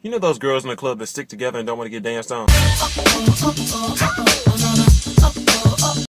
You know those girls in the club that stick together and don't want to get danced on?